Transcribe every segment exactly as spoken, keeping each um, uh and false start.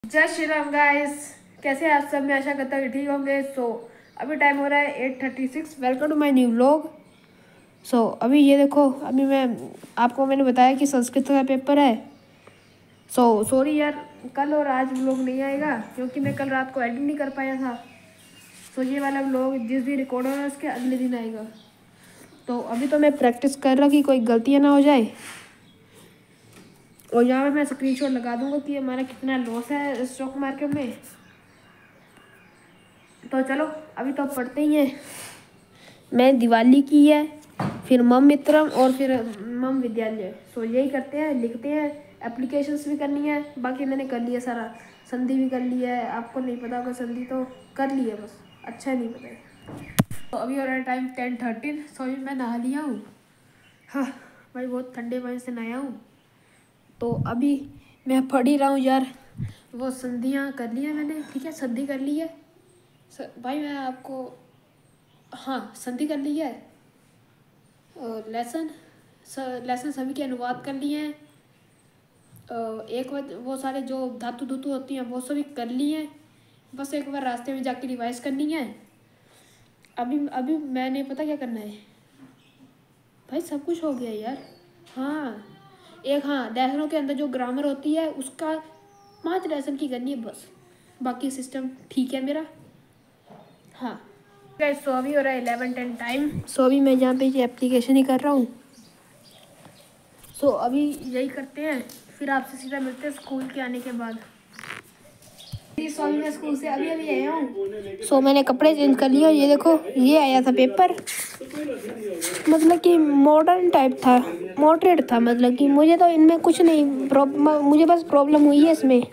जय श्री राम गाइस, कैसे हैं आप सब। मैं आशा करता हूँ कि ठीक होंगे। सो so, अभी टाइम हो रहा है eight thirty six. Welcome to my new vlog. So अभी ये देखो, अभी मैं आपको मैंने बताया कि संस्कृत का पेपर है। सो so, सॉरी यार, कल और आज व्लॉग नहीं आएगा क्योंकि मैं कल रात को एडिट नहीं कर पाया था। सो so, ये वाला व्लॉग जिस दिन रिकॉर्ड हो रहा है उसके अगले दिन आएगा। तो अभी तो मैं प्रैक्टिस कर रहा कि कोई गलतियाँ ना हो जाए। और यहाँ पे मैं स्क्रीनशॉट लगा दूंगा कि हमारा कितना लॉस है स्टॉक मार्केट में। तो चलो अभी तो पढ़ते ही हैं। मैं दिवाली की है, फिर मम मित्रम और फिर मम विद्यालय। सो यही करते हैं, लिखते हैं। एप्लीकेशंस भी करनी है, बाकी मैंने कर लिया सारा। संधि भी कर लिया है, आपको नहीं पता होगा संधि तो कर लिया, बस अच्छा नहीं पता है। तो अभी हो रहा है टाइम टेन थर्टीन। सो अभी मैं नहा लिया हूँ। हाँ भाई, बहुत ठंडे पानी से नहाया हूँ। तो अभी मैं पढ़ ही रहा हूँ यार। वो संधियाँ कर ली है मैंने, ठीक है, संधि कर ली है भाई। मैं आपको हाँ संधि कर ली है। और लेसन लेसन सभी के अनुवाद कर लिए हैं। एक बार वो सारे जो धातु धुतु होती हैं वो सभी कर लिए हैं। बस एक बार रास्ते में जाके रिवाइज करनी है। अभी अभी मैंने पता क्या करना है भाई, सब कुछ हो गया यार। हाँ एक हाँ लेसनों के अंदर जो ग्रामर होती है उसका पाँच लेसन की करनी है बस, बाकी सिस्टम ठीक है मेरा। हाँ गाइस, सो अभी हो रहा है इलेवन टेन टाइम। सो अभी मैं यहाँ पे ये एप्लीकेशन ही कर रहा हूँ। सो अभी यही करते हैं, फिर आपसे सीधा मिलते हैं स्कूल के आने के बाद। सो अभी मैं स्कूल से अभी अभी आया हूँ। सो मैंने कपड़े चेंज कर लिए और ये देखो ये आया था पेपर। मतलब कि मॉडर्न टाइप था, मॉडरेट था। मतलब कि मुझे तो इनमें कुछ नहीं प्रॉब्लम, मुझे बस प्रॉब्लम हुई है इसमें,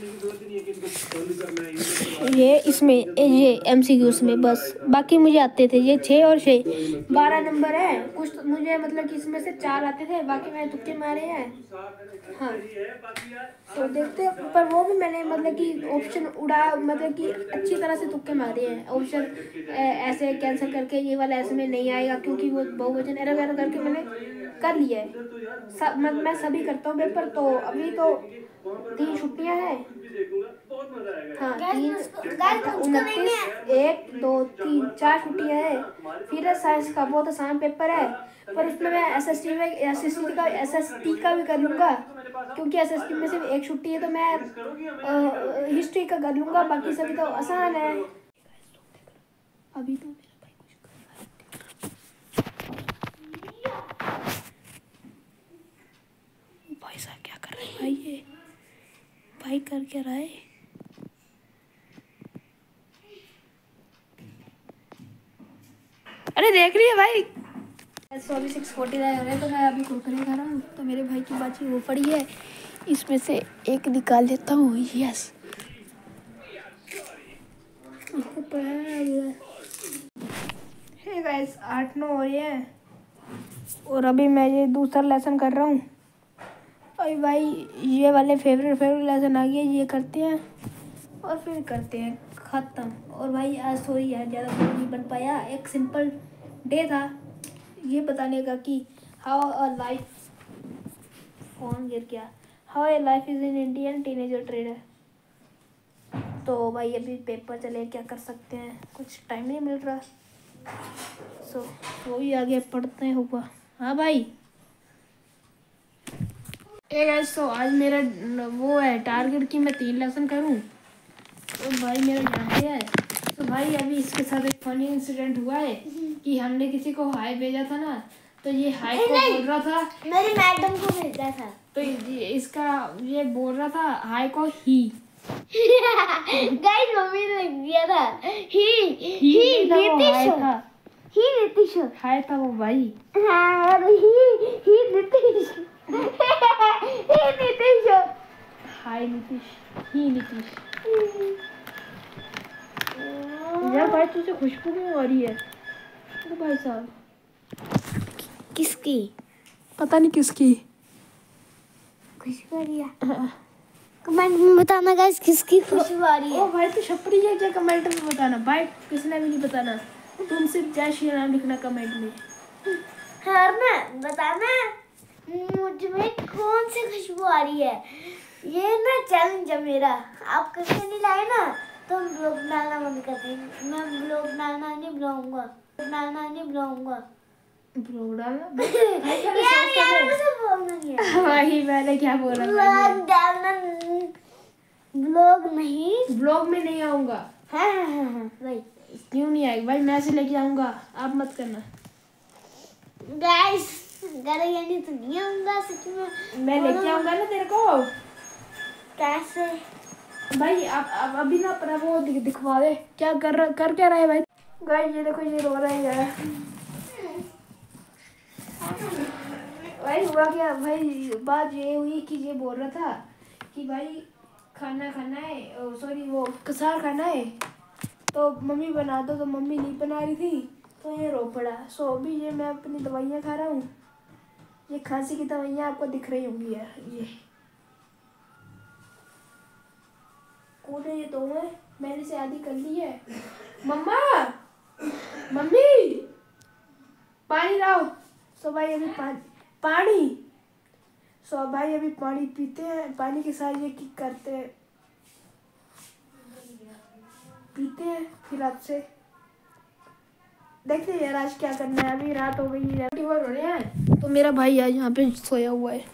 ये इसमें ये एमसीक्यूज में बस। बाकी मुझे आते थे ये छः और छः बारह नंबर है कुछ तो मुझे, मतलब कि इसमें से चार आते थे, बाकी मैंने तुक्के मारे हैं। हाँ तो देखते, पर वो भी मैंने मतलब कि ऑप्शन उड़ा, मतलब कि अच्छी तरह से तुक्के मारे हैं। ऑप्शन ऐसे कैंसिल करके ये वाला ऐसे में नहीं आएगा क्योंकि वो बहुवचन एरर वगैरह करके मैंने कर लिया है सब। मैं, मैं सभी करता हूँ पेपर। तो अभी तो तीन छुट्टियां हैं। हाँ तीन उनतीस एक दो तीन चार छुट्टियां हैं। फिर साइंस का बहुत आसान पेपर है, पर उसमें मैं एस एस टी में एस एस टी का एस एस टी का भी कर लूँगा क्योंकि एस एस टी में सिर्फ एक छुट्टी है। तो मैं हिस्ट्री का कर लूँगा, बाकी सभी तो आसान है। अभी तो मेरा भाई कुछ कर रहा है। भाई साहब क्या कर रहे हैं भाई, ये भाई कर क्या रहा है। अरे देख रही है भाई। सो अभी सिक्स फोर्टी नाइन हो रहे हैं, तो मैं अभी कुरकुरे खा रहा हूँ। तो मेरे भाई की बाजी वो पड़ी है, इसमें से एक निकाल लेता हूँ। यस हे गाइस, आठ नौ हो रही है और अभी मैं ये दूसरा लेसन कर रहा हूँ। अरे भाई ये वाले फेवरेट फेवरेट लेसन आ गए, ये करते हैं और फिर करते हैं ख़त्म। और भाई आज सॉरी यार, ज़्यादा वीडियो नहीं बन पाया। एक सिंपल डे था ये बताने का कि हाउ अ लाइफ फोन गिर गया how a life is in Indian teenager trader. तो भाई अभी पेपर चले, क्या कर सकते हैं, कुछ टाइम नहीं मिल रहा। सो वो ही आगे पढ़ते हैं हुआ। हाँ भाई एक गाइस, तो आज मेरा वो है टारगेट कि मैं तीन लेसन करूं। तो भाई मेरा यहाँ पे है। तो भाई अभी इसके साथ एक फनी इंसिडेंट हुआ है कि हमने किसी को हाय भेजा था ना, तो ये हाय को बोल रहा था, मेरी मैडम को भेजा था। तो इसका ये बोल रहा था हाय को ही। गाइस मम्मी ने लिख दिया था ही ही नीतीश था, ही नीतीश हाय था वो भाई। हाँ और ही ही नीतीश ही नीतीश हाय नीतीश, ही नीतीश। यार भाई तुझे खुशबू क्यों आ रही है तो भाई साहब? किसकी? पता नहीं किसकी खुशबू आ रही है। कमेंट में बताना गाइस किसकी खुशबू आ रही है। ओ भाई तो छपरी है क्या, कमेंट में बताना भाई, किसने भी नहीं बताना। तुम सिर्फ जय श्री राम लिखना कमेंट में। हाँ ना बताना मुझ में कौन सी खुशबू आ रही है। ये ना चैलेंज है मेरा, आप करके नहीं लाए ना तो हम ब्लॉग बनाना बंद कर देंगे। मैं ब्लॉग बनाना नहीं बुलाऊंगा, बनाना नहीं बुलाऊंगा। ब्लॉग डालना यार यार मुझे बोलना नहीं है। भाई मैंने क्या बोला? ब्लॉग डालना, ब्लॉग नहीं, ब्लॉग में नहीं आऊंगा। हाँ हाँ हाँ हाँ भाई। क्यों नहीं आएगा भाई? मैं से लेके आऊंगा, आप मत करना। गाइस गलत यानी तो नहीं आऊंगा सच में, मैं लेके आऊंगा ना तेरे को। कैसे भाई आप अब अभी ना अपना वो दिख, दिखवा दे क्या कर रहा कर क्या रहा है भाई। गाइस ये देखो ये रो रहा है यार। भाई हुआ क्या भाई? बात ये हुई कि ये बोल रहा था कि भाई खाना खाना है, सॉरी वो कसार खाना है तो मम्मी बना दो, तो मम्मी नहीं बना रही थी तो ये रो पड़ा। सो अभी ये मैं अपनी दवाइयाँ खा रहा हूँ। ये खांसी की दवाइयाँ आपको दिख रही होंगी यार। ये कौन है? ये तो है, मैंने से आधी कर ली है। मम्मा मम्मी पानी लाओ। सो भाई अभी पानी पानी सो भाई अभी पानी पीते हैं। पानी के साथ ये की करते हैं, पीते हैं फिर आपसे देखते हैं यार आज क्या करना है। अभी रात हो गई है, हो रहे हैं तो मेरा भाई आज यहाँ पे सोया हुआ है।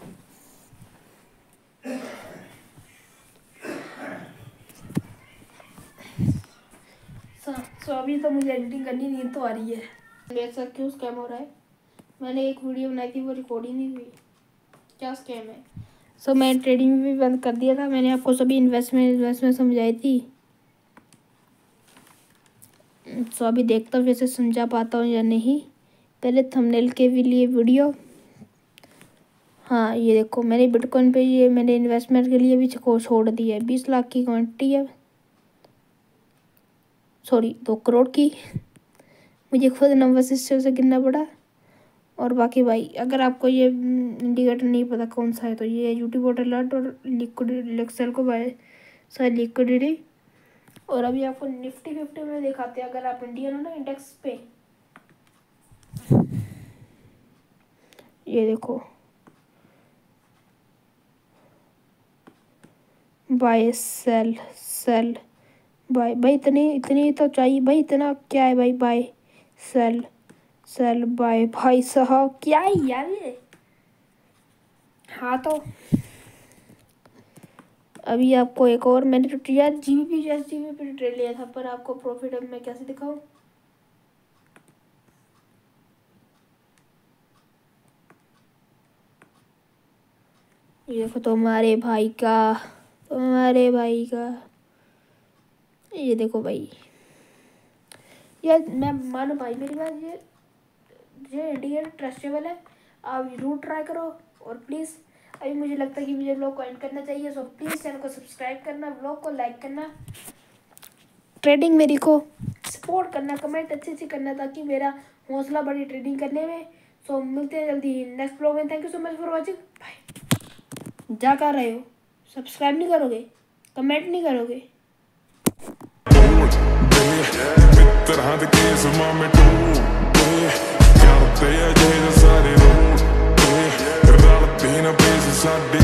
सो अभी तो मुझे एडिटिंग करनी नहीं तो आ रही है। मेरे साथ क्यों स्कैम हो रहा है? मैंने एक वीडियो बनाई थी वो रिकॉर्डिंग नहीं हुई, क्या स्कैम है? सो so, मैं ट्रेडिंग भी बंद कर दिया था। मैंने आपको सभी इन्वेस्टमेंट इन्वेस्टमेंट समझाई थी। सो so, अभी देखता हूँ वैसे समझा पाता हूँ या नहीं। पहले थंबनेल के भी लिए वीडियो, हाँ ये देखो मैंने बिटकॉइन पे ये मैंने इन्वेस्टमेंट के लिए भी छोड़ दी है। बीस लाख की क्वांटिटी है, सॉरी दो करोड़ की। मुझे खुद नंबर सिस्टम से गिनना पड़ा। और बाकी भाई अगर आपको ये इंडिकेटर नहीं पता कौन सा है तो ये यूट्यूब ऑटो अलर्ट और लिक्विड एक्सेल को बाय सर लिक्विडिटी। और अभी आपको निफ्टी फिफ्टी में दिखाते हैं अगर आप इंडियन हो ना इंडेक्स पे। ये देखो बाय सेल सेल बाय भाई इतनी इतनी तो चाहिए भाई। इतना क्या है भाई? बाय सेल सेल बाय भाई साहब क्या है यार ये। हाँ तो अभी आपको एक और मैंने तो यार जीबी पे एस जीबी पे ट्रेड लिया था पर आपको प्रॉफिट अब मैं कैसे दिखाऊं? ये देखो तुम्हारे भाई का तुम्हारे भाई का ये देखो भाई यार मैं मानो भाई मेरी बात, ये ये इंडिकेटर ट्रस्टेबल है, आप जरूर ट्राई करो। और प्लीज़ अभी मुझे लगता है कि मुझे ब्लॉग को एंड करना चाहिए। सो प्लीज़ चैनल को सब्सक्राइब करना, ब्लॉग को लाइक करना, ट्रेडिंग मेरी को सपोर्ट करना, कमेंट अच्छे से करना ताकि मेरा हौसला बढ़े ट्रेडिंग करने में। सो मिलते हैं जल्दी नेक्स्ट ब्लॉग में। Thank you so much for watching. Bye. जा कर रहे हो? सब्सक्राइब नहीं करोगे? कमेंट नहीं करोगे? तरह के केस मामे टूटे करते अजे सारे रूटे रलते न पेस साडे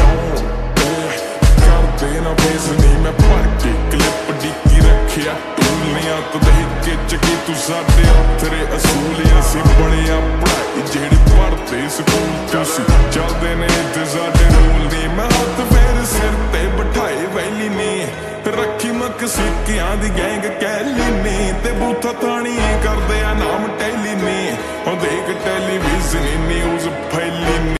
करते न पेस नहीं मैं भर के क्लिप डिक्की रखिया टूलियां तो देख के चकी तू साडे तेरे असूलियां सी बड़िया पढ़ाई जेड़ी पढ़ते स्कूल तुसी चलदे ने ते साडे रूल नहीं। मैं हाथ फेर सिर ते बिठाए वैली ने रखी मक सिक्कियां दी गैंग कैली ने ते बूथा थानी करदे आ नाम टैली ने। ओ देख टेलीविजन न्यूज़ फैली।